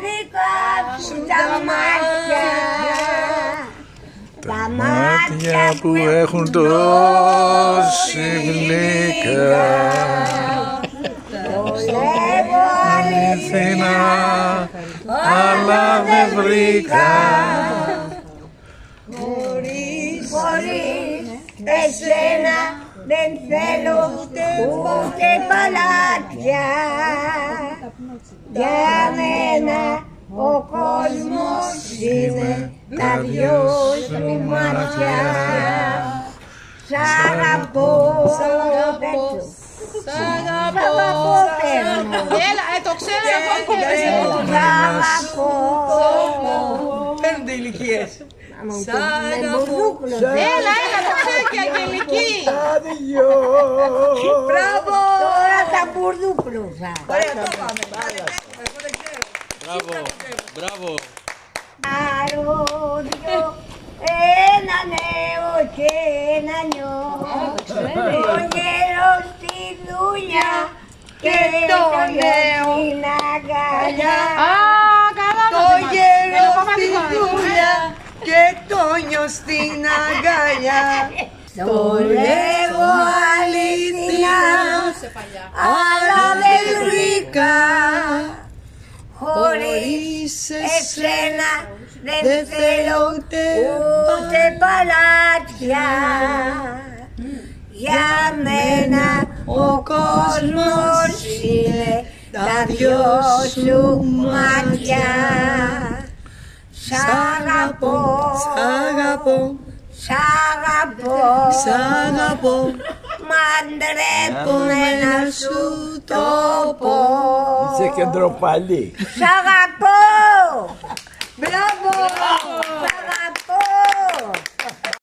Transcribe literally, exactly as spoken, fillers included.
δικά σου τα μάτια, τα μάτια που έχουν τόση γλυκά. Το λέγω αληθινά, αλλά δεν βρήκα. Χωρίς, χωρίς εσένα δεν θέλω ούτε παλάτια. Για μένα ο κόσμος είναι τα δυο σου μάτια. Σ' αγαπώ, σ' αγαπώ, σ' αγαπώ, έλα, ε, το ξέρω εγώ και σ' αγαπώ. Φαίνονται ηλικίες. Σ' αγαπώ. Έλα, έλα, το ξέρω και Αγγελική. Μπράβο. Τώρα τα μπουρδούπλουσα. Ωραία, το πάμε. Εγώ δεν ξέρω. Μπράβο, μπράβο. Αρόδιο, ένα νέο και ένα νιό. Το γέρο στη δουλειά και το νέο στην αγκαλιά. Το γέρο στη δουλειά και το νιό στην αγκαλιά. Το λέγω αλήθεια, αλλά δεν βρήκα. Χωρίς εσένα δεν θέλω ούτε παλάτια. Για μένα ο κόσμος είναι τα δυο σου μάτια. Σ' αγαπώ, Σ' αγαπώ, σ' αγαπώ, σ' αγαπώ. μα ντρέπομαι να σου το πω. Είσαι και ντροπαλή. Σ' αγαπώ